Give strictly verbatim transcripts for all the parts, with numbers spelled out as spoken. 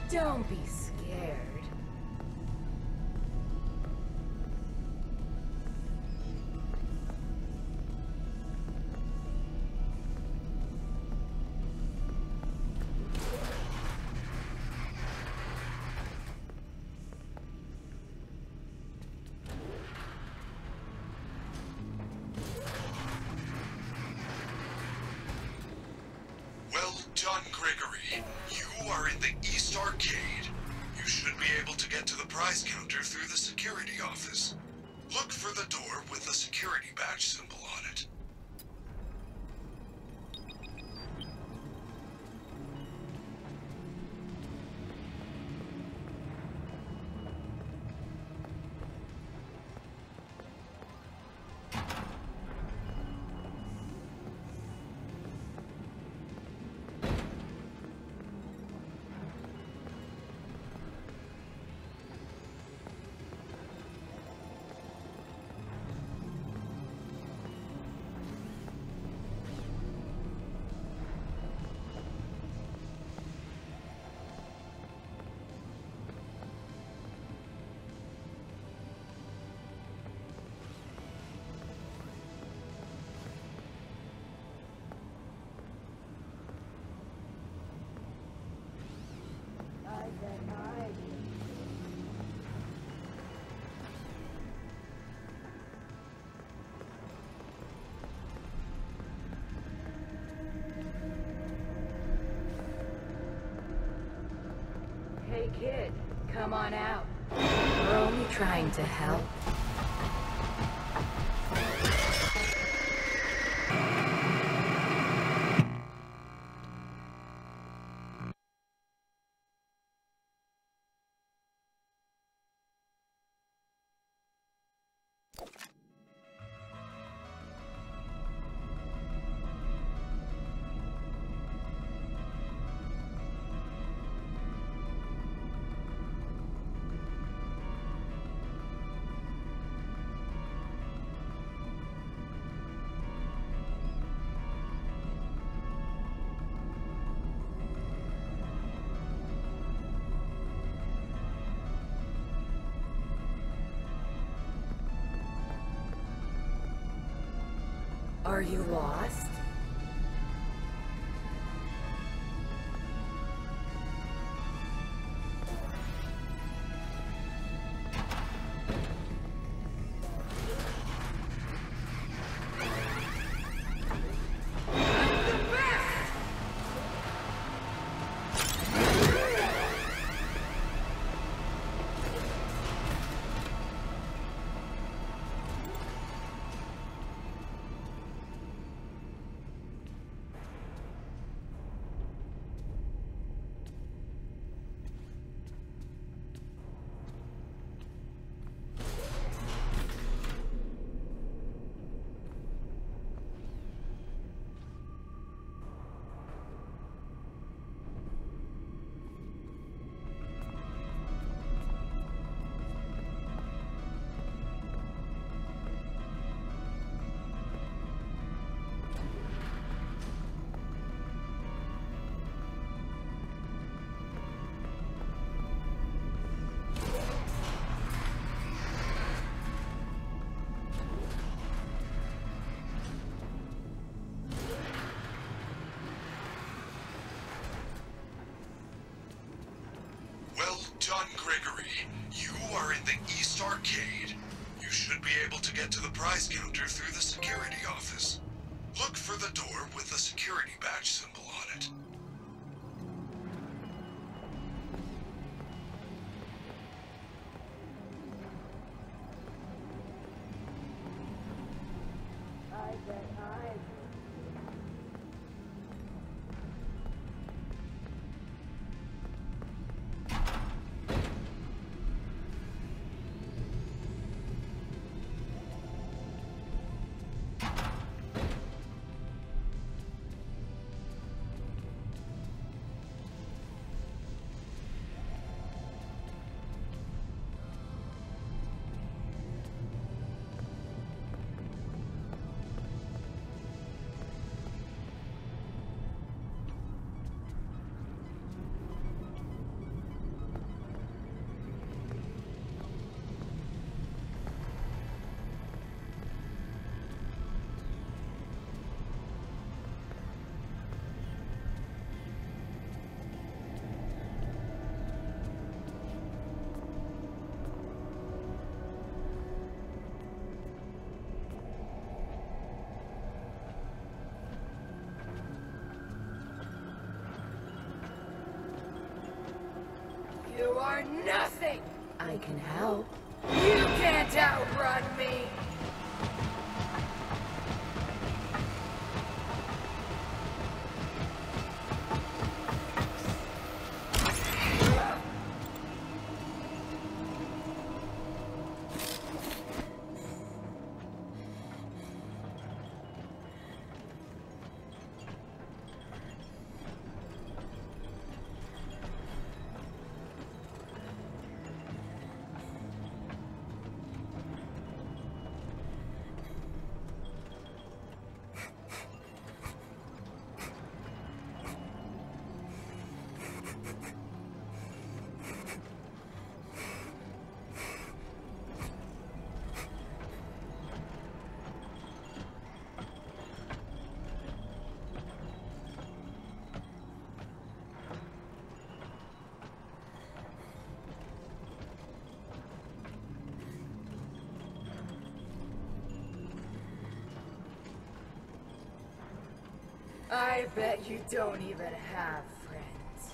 Don't be scared. Well done, Gregory. You are in the East Arcade. You should be able to get to the prize counter through the security office. Look for the door with the security badge symbol on it. Hey kid, come on out. We're only trying to help. Are you lost? Well done, Gregory. You are in the East Arcade. You should be able to get to the prize counter through the security office. Look for the door with the security badge symbol on it. You are nothing! I can help. You can't outrun me! I bet you don't even have friends.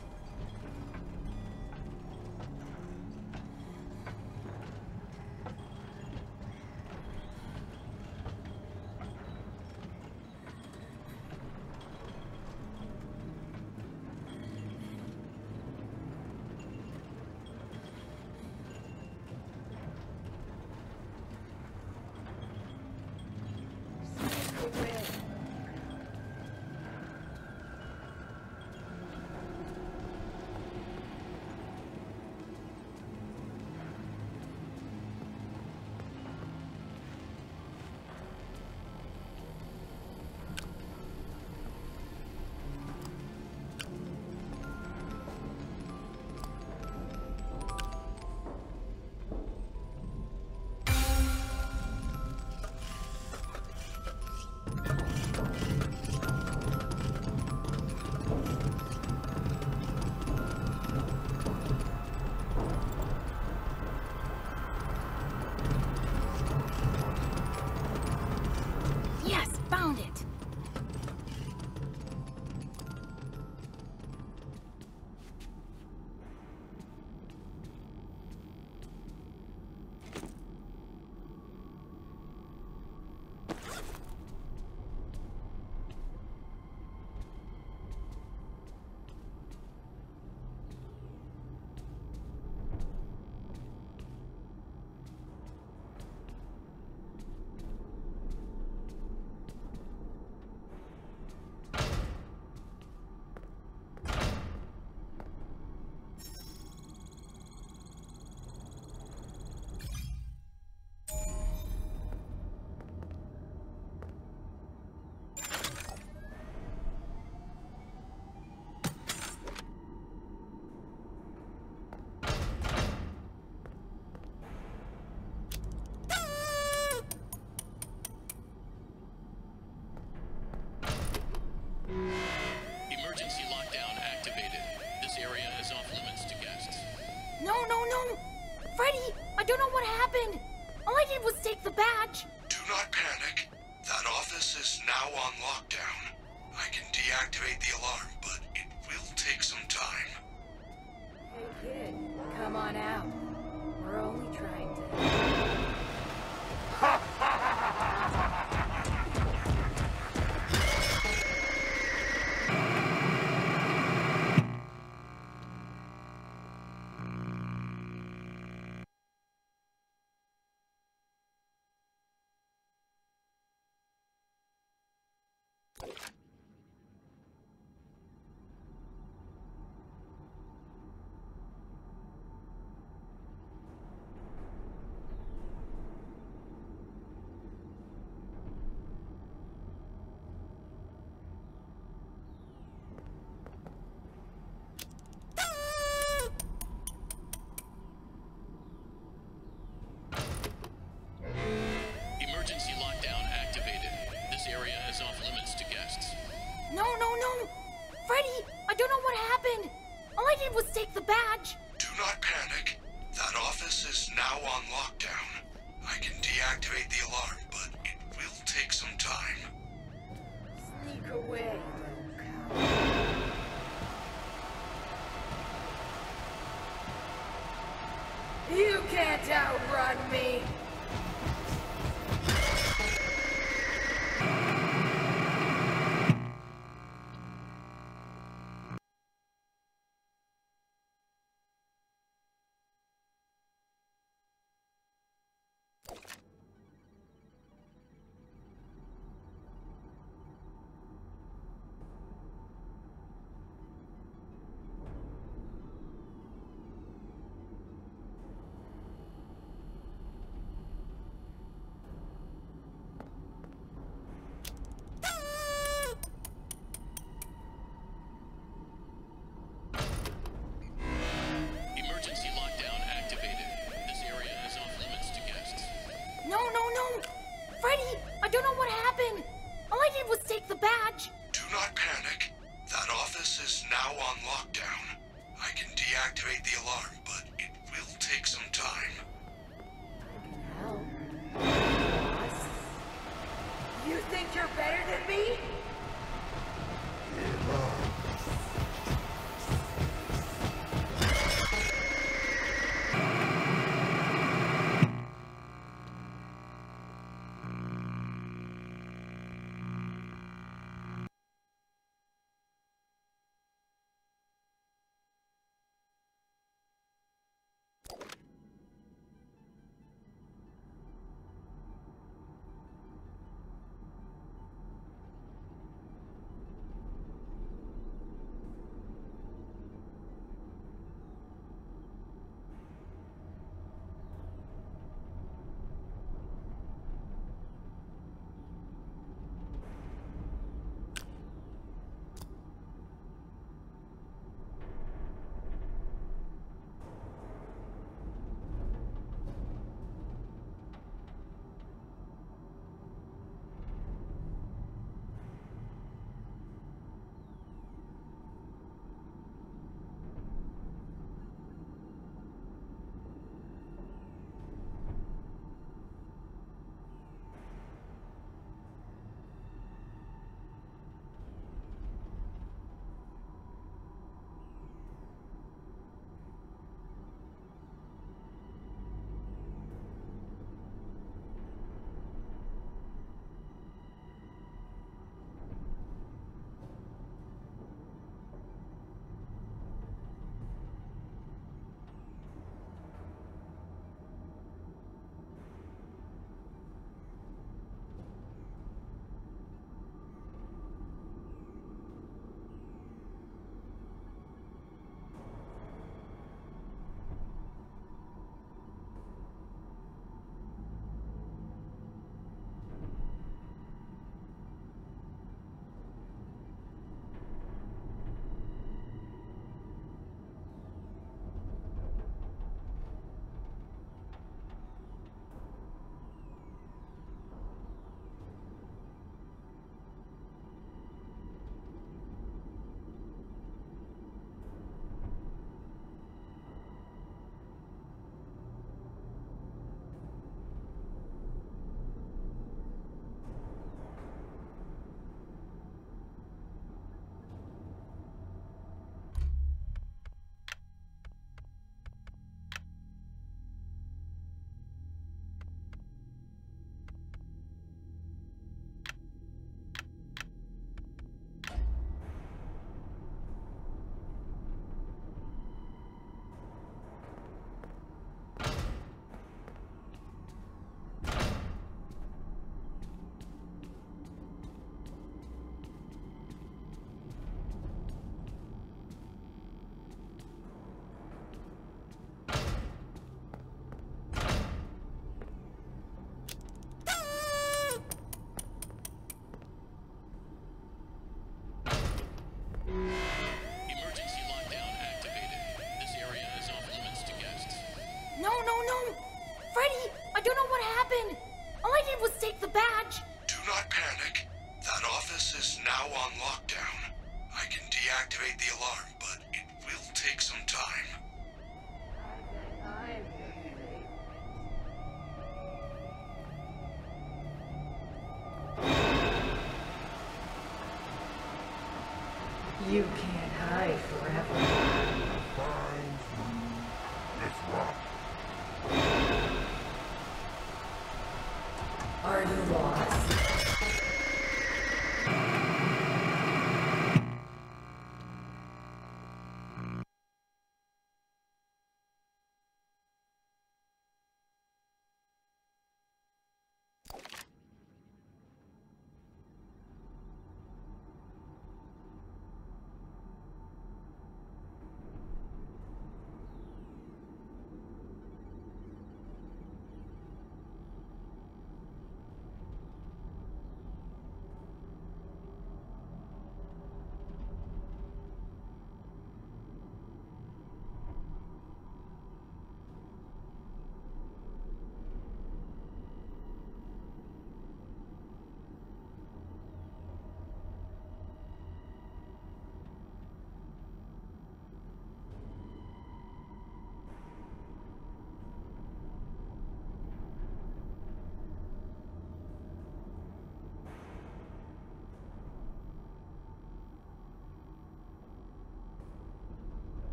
Sneak away. Found it! Emergency lockdown activated. This area is off limits to guests. No, no, no! Freddy, I don't know what happened. All I did was take the badge. Do not panic. That office is now on lockdown. I can deactivate the alarm, but it will take some time. Hey kid, come on out. We're only trying to... Emergency lockdown activated. This area is off limits to guests. No, no, no! Freddy, I don't know what happened. All I did was take the badge. Do not panic. That office is now on lockdown. I can deactivate the alarm, but it will take some time. Sneak away, little cow. You can't outrun me!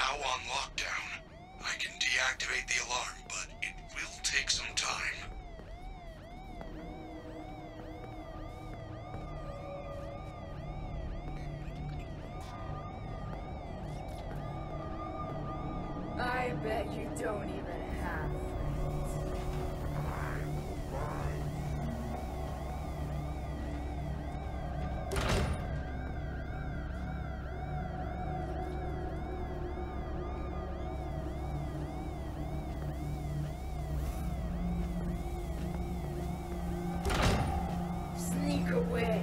now on lockdown. I can deactivate the alarm, but it will take some time. I bet you don't even have friends. Sneak away.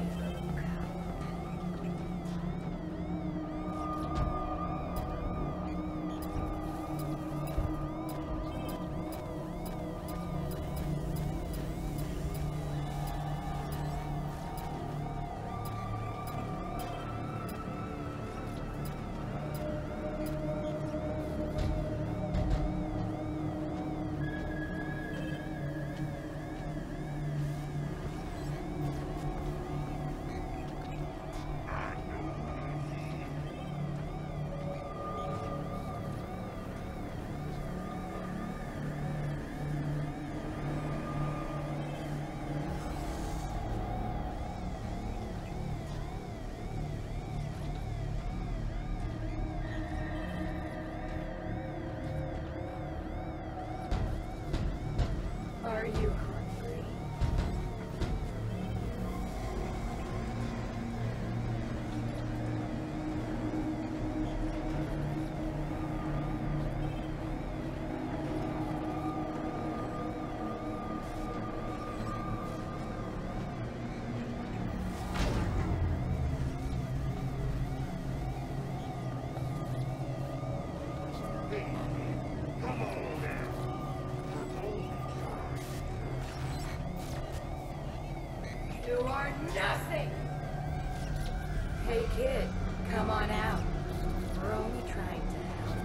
Are you hungry? You are nothing! Hey kid, come on out. We're only trying to help.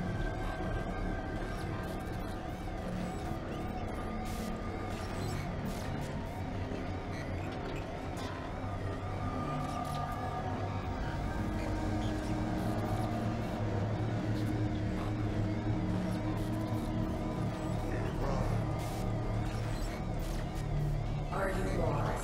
Are you lost?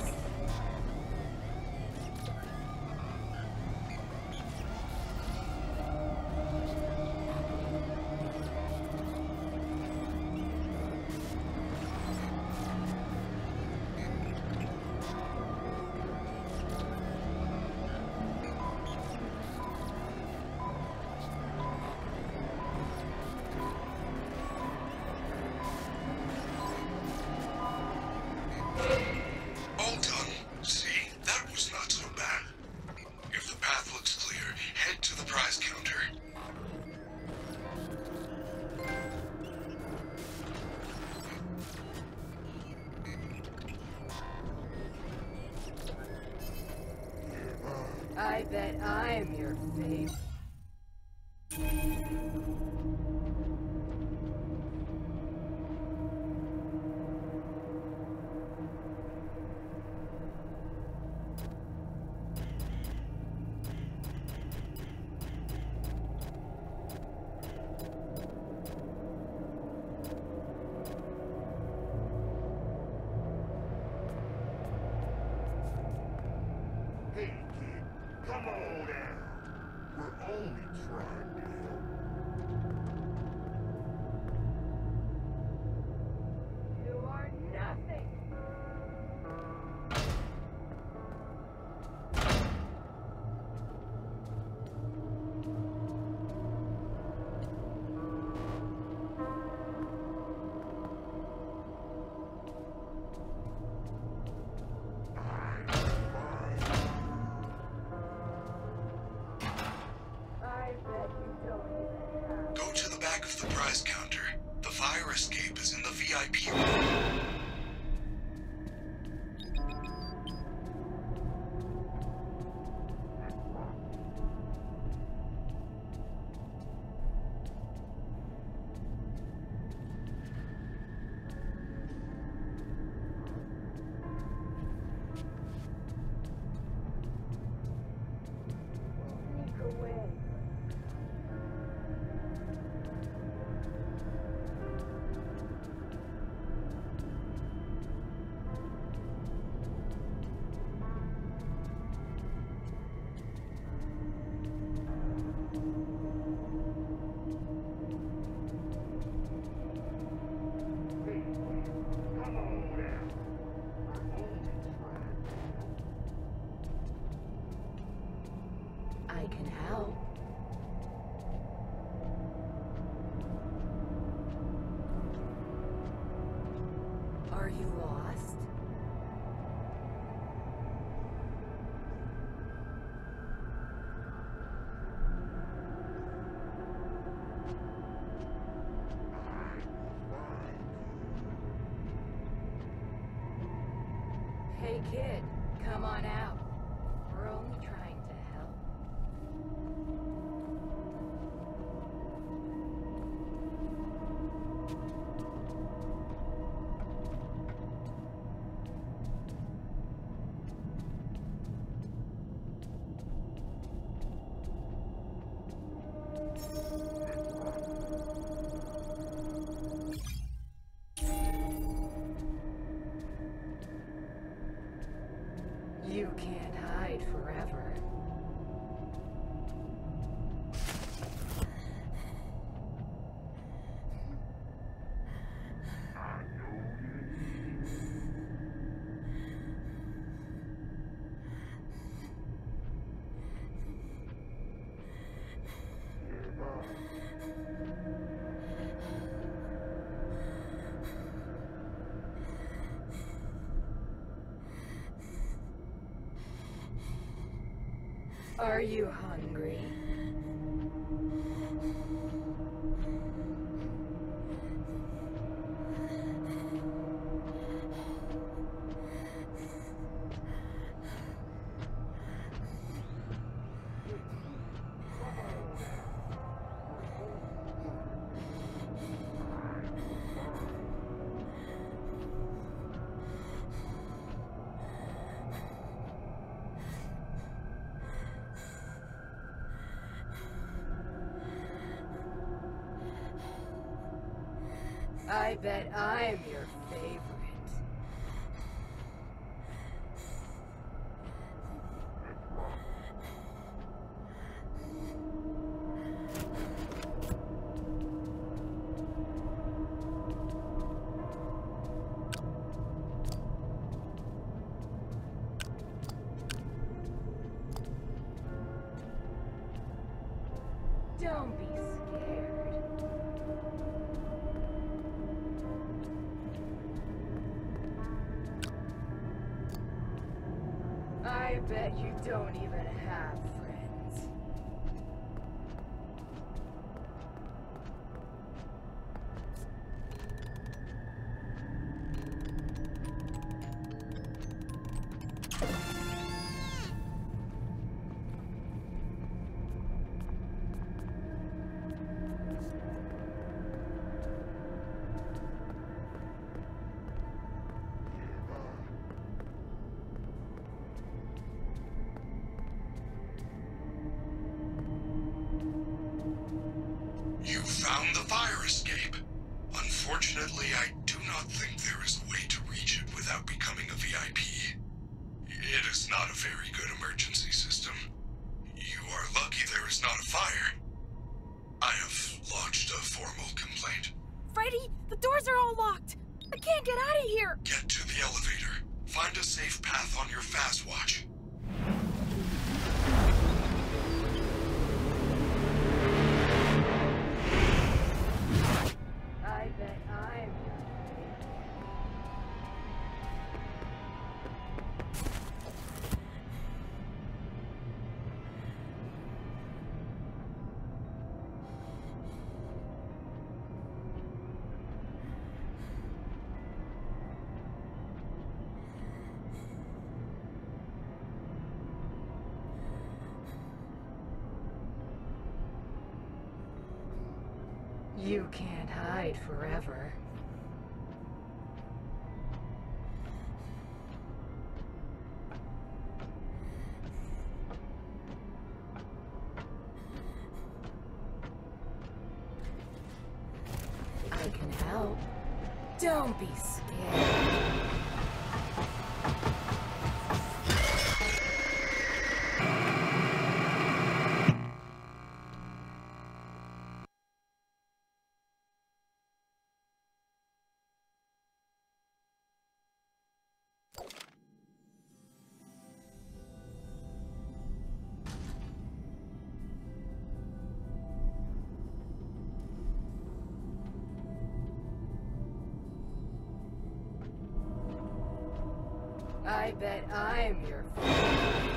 All done. See? That was not so bad. If the path looks clear, head to the prize counter. I bet I'm your fave. Hey, kid, come on down. We're only trying to help. You are nothing! I bet you don't even have. Go to the back of the prize counter. The fire escape is in the V I P room. Sneak away. Hey kid, come on out. We're only trying to help. You can't hide forever. Are you hungry? I bet I'm your favorite. Don't be scared. I bet you don't even have friends. You found the fire escape. Unfortunately, I do not think there is a way to reach it without becoming a V I P. It is not a very good emergency system. You are lucky there is not a fire. I have lodged a formal complaint. Freddy, the doors are all locked. I can't get out of here. Get to the elevator. Find a safe path on your fast watch. I bet I'm your favorite. You can't hide forever. I can help. Don't be scared. I bet I'm your favorite.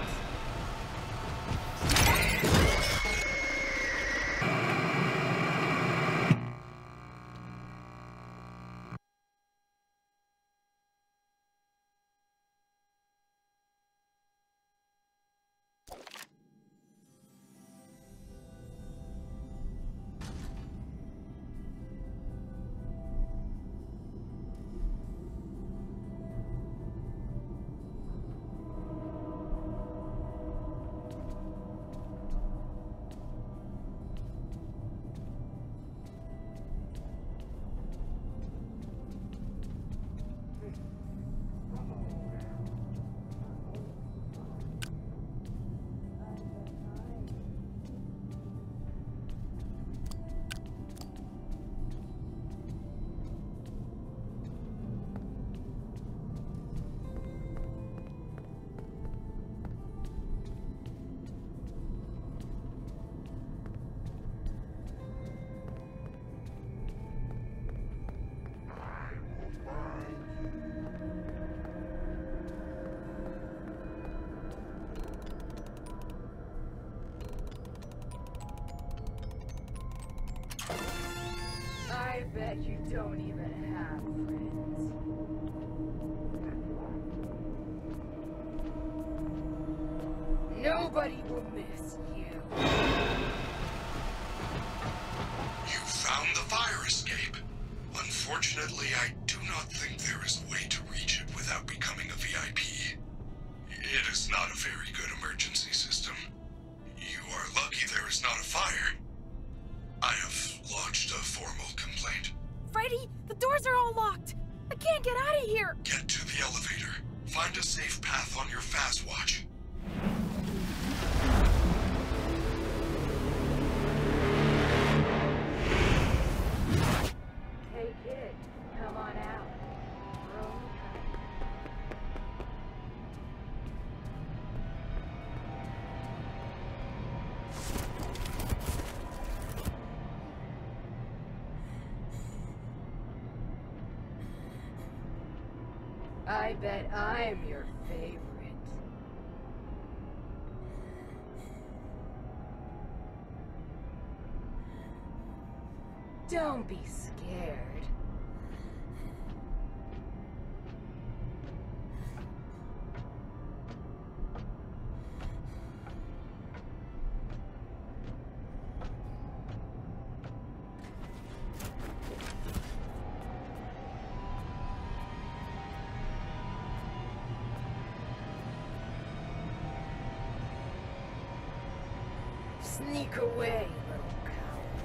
I bet you don't even have friends. Nobody will miss you. You found the fire escape. Unfortunately, I do not think there is a way to reach it without becoming a V I P. It is not a very good emergency system. You are lucky there is not a fire. I have lodged a formal complaint. Freddy, the doors are all locked. I can't get out of here. Get to the elevator. Find a safe path on your fast watch. Hey kid, come on out. We're only trying. I bet I'm your favorite. Don't be scared. Sneak away, little coward.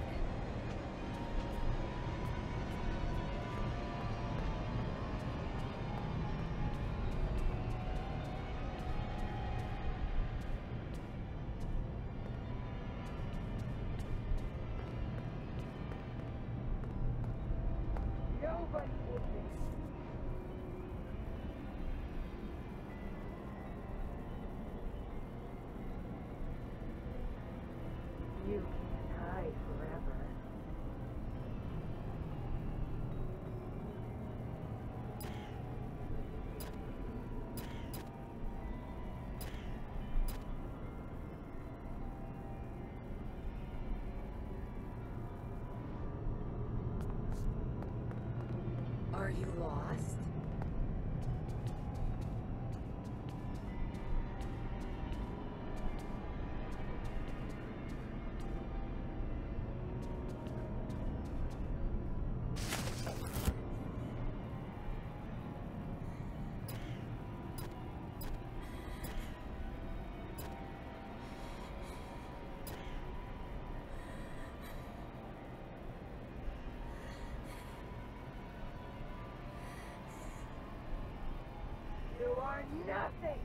Nobody will miss you. You can't hide forever. Are you lost? You are nothing.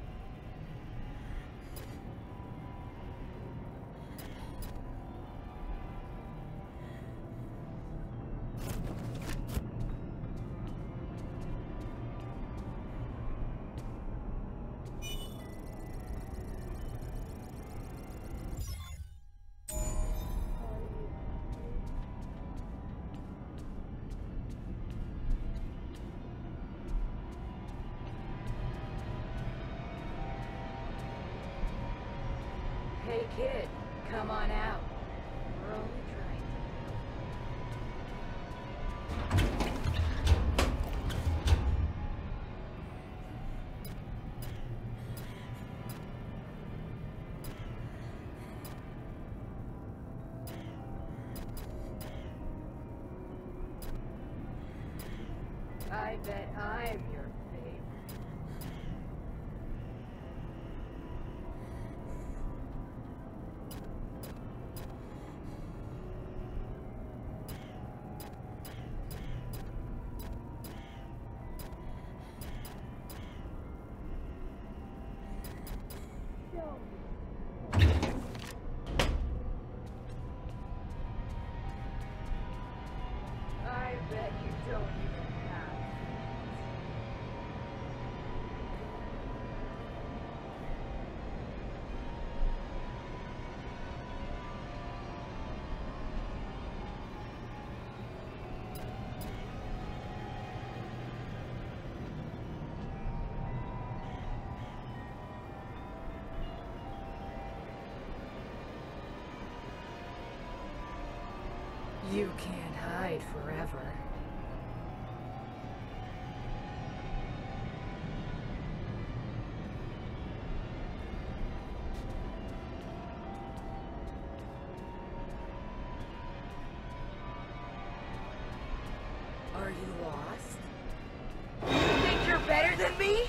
Hey kid, come on out. We're only trying to. I bet I'm your favorite. I bet you don't even have You can't hide forever. Are you lost? You think you're better than me?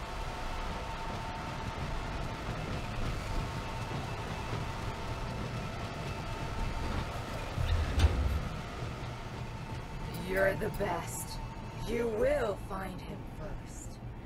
You're the best. You will find him first.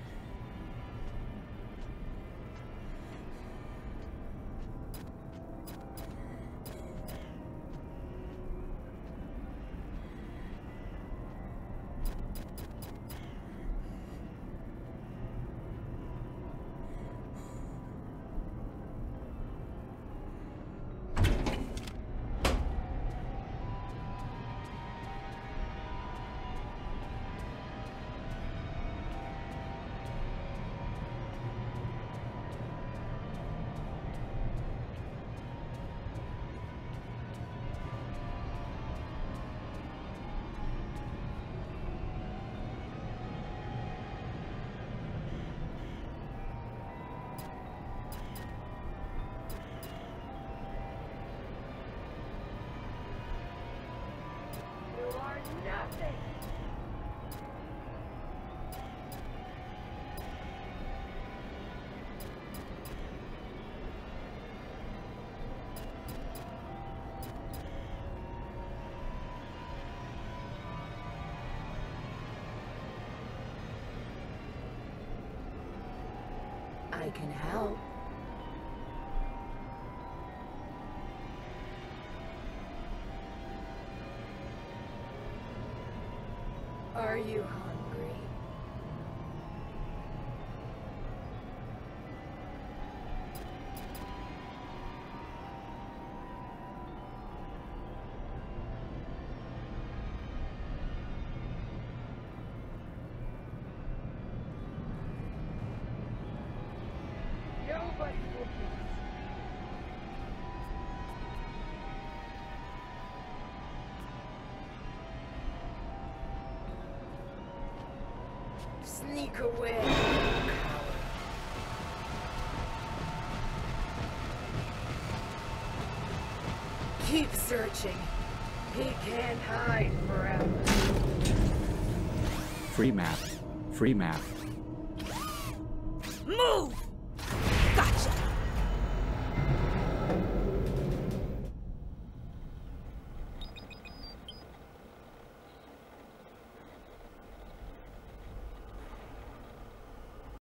You are nothing. I can help. Are you hungry? Nobody will be. Sneak away, you coward. Keep searching. He can't hide forever. Free map. Free map. Move! Gotcha!